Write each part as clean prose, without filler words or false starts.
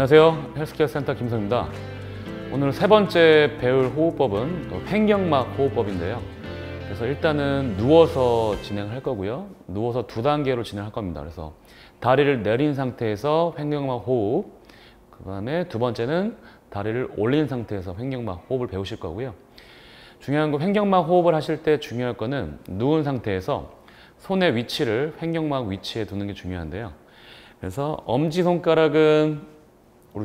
안녕하세요. 헬스케어 센터 김성입니다. 오늘 세 번째 배울 호흡법은 횡격막 호흡법인데요. 그래서 일단은 누워서 진행할 거고요. 누워서 두 단계로 진행할 겁니다. 그래서 다리를 내린 상태에서 횡격막 호흡, 그 다음에 두 번째는 다리를 올린 상태에서 횡격막 호흡을 배우실 거고요. 중요한 건 횡격막 호흡을 하실 때 중요할 거는 누운 상태에서 손의 위치를 횡격막 위치에 두는 게 중요한데요. 그래서 엄지손가락은 우리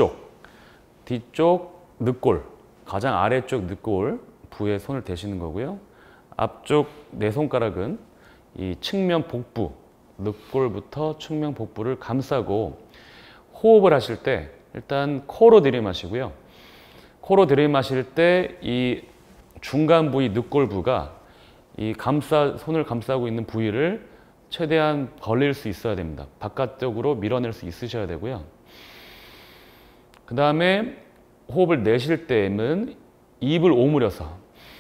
뒤쪽 늑골, 가장 아래쪽 늑골 부에 손을 대시는 거고요. 앞쪽 네 손가락은 이 측면 복부, 늑골부터 측면 복부를 감싸고 호흡을 하실 때 일단 코로 들이마시고요. 코로 들이마실 때 이 중간 부위 늑골 부가 이 손을 감싸고 있는 부위를 최대한 벌릴 수 있어야 됩니다. 바깥쪽으로 밀어낼 수 있으셔야 되고요. 그 다음에 호흡을 내쉴 때는 입을 오므려서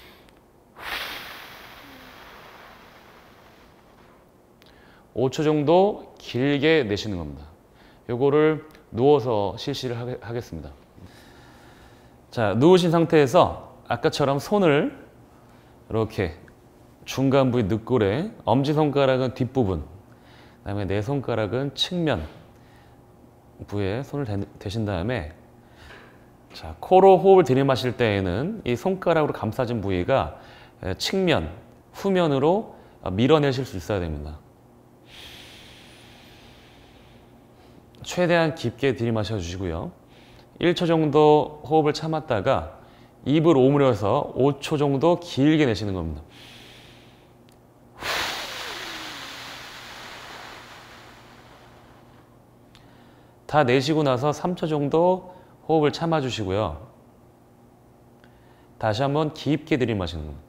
5초 정도 길게 내쉬는 겁니다. 요거를 누워서 실시를 하겠습니다. 자, 누우신 상태에서 아까처럼 손을 이렇게 중간 부위 늑골에, 엄지손가락은 뒷부분, 그 다음에 네 손가락은 측면 부에 손을 대신 다음에, 자, 코로 호흡을 들이마실 때에는 이 손가락으로 감싸진 부위가 측면, 후면으로 밀어내실 수 있어야 됩니다. 최대한 깊게 들이마셔 주시고요. 1초 정도 호흡을 참았다가 입을 오므려서 5초 정도 길게 내쉬는 겁니다. 다 내쉬고 나서 3초 정도 호흡을 참아주시고요. 다시 한번 깊게 들이마시는 겁니다.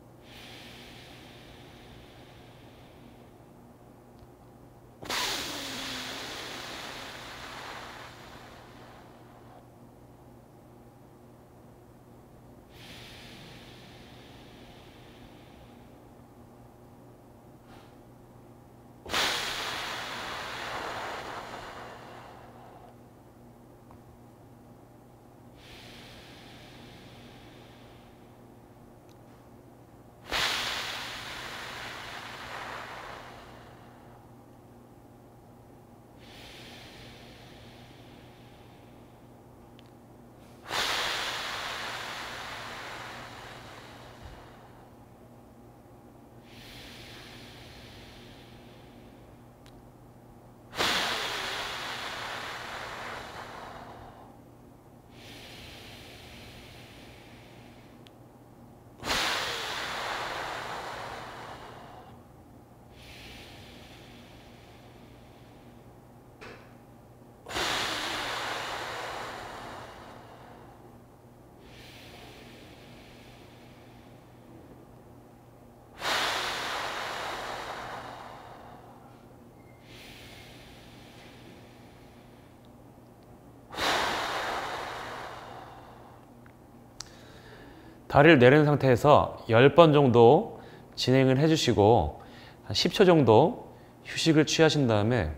다리를 내린 상태에서 10번 정도 진행을 해주시고 한 10초 정도 휴식을 취하신 다음에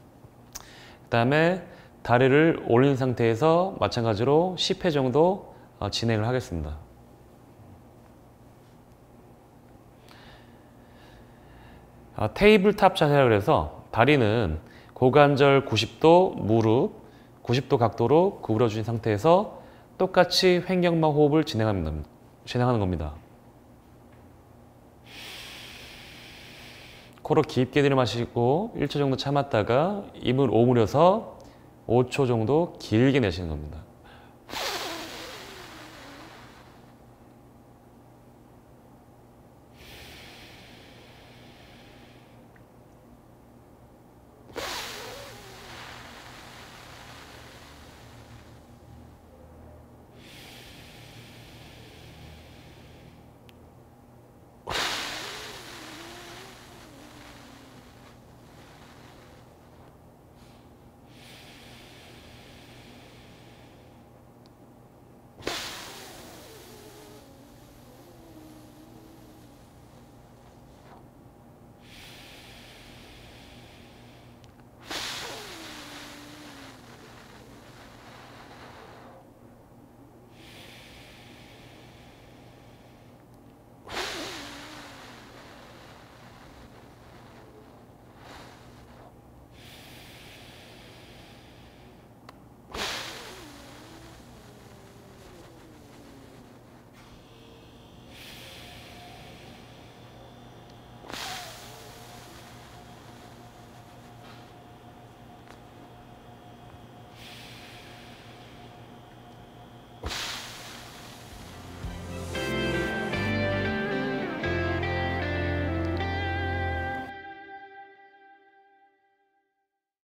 다리를 올린 상태에서 마찬가지로 10회 정도 진행을 하겠습니다. 테이블탑 자세라고 해서 다리는 고관절 90도, 무릎 90도 각도로 구부려 주신 상태에서 똑같이 횡격막 호흡을 진행하는 겁니다. 코로 깊게 들이마시고 1초 정도 참았다가 입을 오므려서 5초 정도 길게 내쉬는 겁니다.